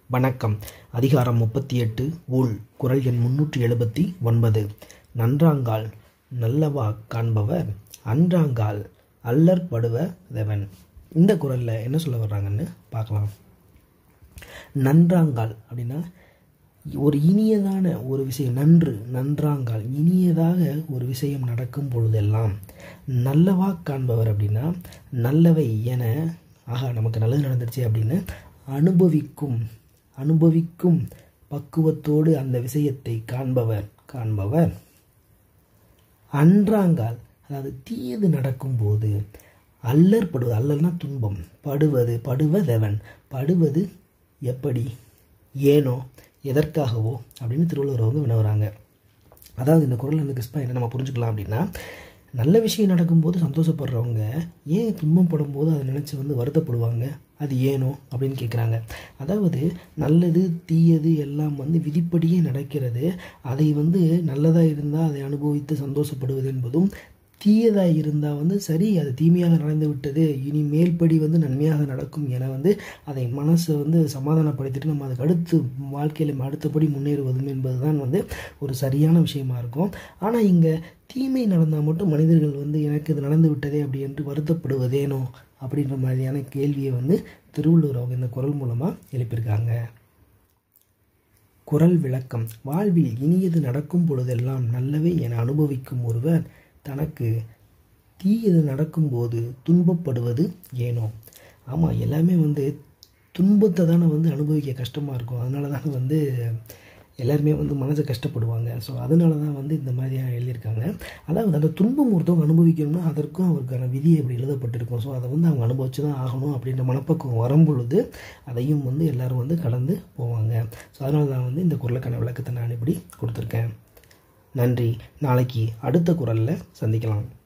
வணக்கம். அதிகாரம் 38 ஊழ். குறள் எண் 379. நன்றாங்கால் நல்லவா காண்பவர் அன்றாங்கால் அல்லற்படுவதெவன். இந்த குறளில் என்ன சொல்ல வர்றாங்கன்னு பார்க்கலாம். நன்றாங்கால் அப்படின்னா ஒரு இனியதான ஒரு விஷயம். நன்றாங்கால் இனியதாக ஒரு விஷயம் நடக்கும் பொழுதெல்லாம் நல்லவா காண்பவர் அப்படின்னா நல்லவை என ஆகா நமக்கு நல்லது நடந்துருச்சு அப்படின்னு அனுபவிக்கும் பக்குவத்தோடு அந்த விஷயத்தை காண்பவர் அன்றாங்கால் அதாவது தீயது நடக்கும்போது அல்லல்னா துன்பம், படுவதெவன் படுவது எப்படி, ஏனோ, எதற்காகவோ அப்படின்னு திருவள்ளுவர் வினவுறாங்க. அதாவது இந்த குறள் கிறிஸ்பா என்ன நம்ம புரிஞ்சுக்கலாம் அப்படின்னா, நல்ல விஷயம் நடக்கும்போது சந்தோஷப்படுறவங்க ஏன் துன்பப்படும் போது அதை நினச்சி வருத்தப்படுவாங்க, அது ஏனோ அப்படின்னு கேட்குறாங்க. அதாவது நல்லது தீயது எல்லாம் விதிப்படியே நடக்கிறது. அதை நல்லதாக இருந்தால் அதை அனுபவித்து சந்தோஷப்படுவது என்பதும், தீயதாக இருந்தால் சரி அது தீமையாக நடந்து விட்டது, இனி மேல்படி நன்மையாக நடக்கும் என அதை மனசை சமாதானப்படுத்திட்டு நம்ம அதுக்கு அடுத்து வாழ்க்கையில் அடுத்தபடி முன்னேறுவதும் என்பது தான் ஒரு சரியான விஷயமா இருக்கும். ஆனால் இங்கே தீமை நடந்தால் மட்டும் மனிதர்கள் எனக்கு இது நடந்து விட்டதே அப்படி என்று வருத்தப்படுவதேனோ அப்படின்ற மாதிரியான கேள்வியை திருவள்ளுவர் அவங்க இந்த குறள் மூலமாக எழுப்பியிருக்காங்க. குறள் விளக்கம். வாழ்வில் இனியது நடக்கும் பொழுதெல்லாம் நல்லவை என அனுபவிக்கும் ஒருவர் தனக்கு தீயது நடக்கும்போது துன்பப்படுவது ஏனோ. ஆமாம், எல்லாமே துன்பத்தை தானே அனுபவிக்க கஷ்டமாக இருக்கும். அதனால தானே எல்லாருமே மனசை கஷ்டப்படுவாங்க. ஸோ அதனால தான் இந்த மாதிரியாக எழுதியிருக்காங்க. அதாவது அந்த துன்பம் ஒருத்தவங்க அனுபவிக்கணும்னா அதற்கும் அவருக்கான விதி அப்படி எழுதப்பட்டிருக்கும். ஸோ அதை அவங்க அனுபவிச்சு தான் ஆகணும் அப்படின்ற மனப்பக்குவம் வரும் பொழுது அதையும் எல்லோரும் கடந்து போவாங்க. ஸோ அதனால தான் இந்த குறளுக்கான விளக்கத்தை நான் இப்படி கொடுத்துருக்கேன். நன்றி. நாளைக்கு அடுத்த குறளில் சந்திக்கலாம்.